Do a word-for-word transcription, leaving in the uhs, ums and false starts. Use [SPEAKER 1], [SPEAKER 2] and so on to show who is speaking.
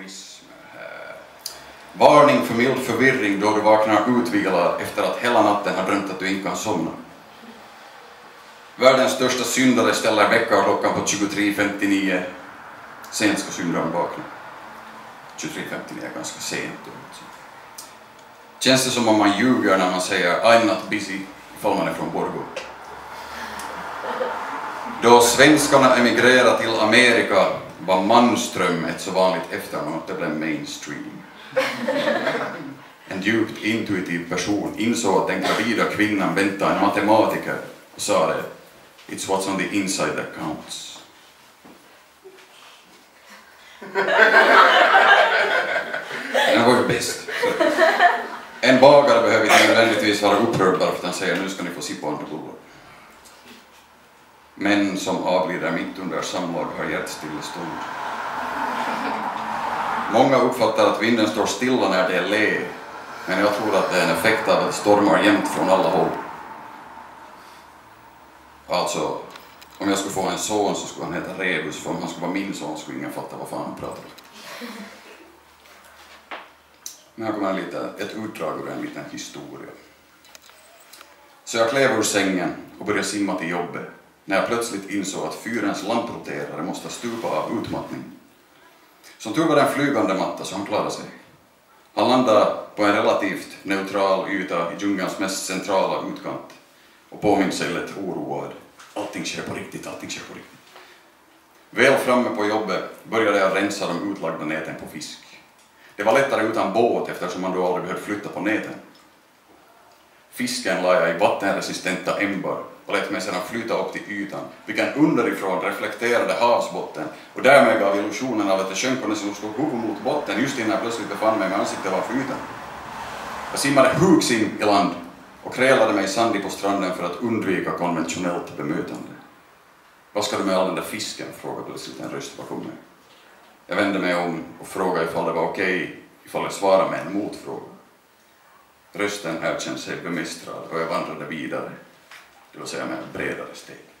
[SPEAKER 1] alkoholism. Varning för mild förvirring då du vaknar utvilad efter att hela natten har drömt att du inte kan somna. Världens största syndare ställer väckarklockan på tjugotre femtionio. Sent ska syndaren vakna. tjugotre femtionio är ganska sent. Känns det som om man ljuger när man säger I'm not busy ifall man är från Borgå. Då svenskarna emigrerade till Amerika var Manström ett så vanligt efternamn att det blev mainstream. En djupt intuitiv person insåg att den gravida kvinnan väntade en matematiker och sa det: It's what's on the inside that counts. Den var ju bäst. En bagare behöver inte nödvändigtvis vara upprörd bara för att han säger nu ska ni få se på andra bullar. Män som avlider mitt under samlag har hjärtstillestånd. Många uppfattar att vinden står stilla när det är le, men jag tror att det är en effekt av att det stormar jämt från alla håll. Alltså, om jag skulle få en son så skulle han heta Rebus, för om han skulle vara min son skulle ingen fatta vad fan han pratar om. Men här kommer lite, ett utdrag ur en liten historia. Så jag klev ur sängen och började simma till jobbet, när jag plötsligt insåg att fyrens lamproterare måste stupa av utmattning. Som tur var det en flygande matta så han klarade sig. Han landade på en relativt neutral yta i djungelns mest centrala utkant och påminner sig lätt oroad. Allting sker på riktigt, allting sker på riktigt. Väl framme på jobbet började jag rensa de utlagda näten på fisk. Det var lättare utan båt eftersom man då aldrig behövde flytta på näten. Fisken la jag i vattenresistenta ämbar och lät mig sedan flyta upp till ytan, vilken underifrån reflekterade havsbotten och därmed gav illusionen av att det sjönk och nästan slog huvud mot botten just innan jag plötsligt befann mig med ansiktet var flytan. Jag simmade hugsim i land och krälade mig sandig på stranden för att undvika konventionellt bemötande. Vad ska du med all den där fisken? Frågade plötsligt en röst bakom mig. Jag vände mig om och frågade ifall det var okej ifall jag svarade med en motfråga. Rösten erkände sig bemästrad och jag vandrade vidare, det vill säga med en bredare steg.